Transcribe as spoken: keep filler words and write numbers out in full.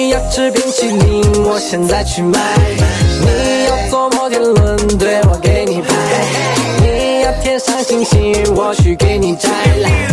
你要吃冰淇淋，我现在去买。你要坐摩天轮，对我给你拍。你要天上星星，我去给你摘来。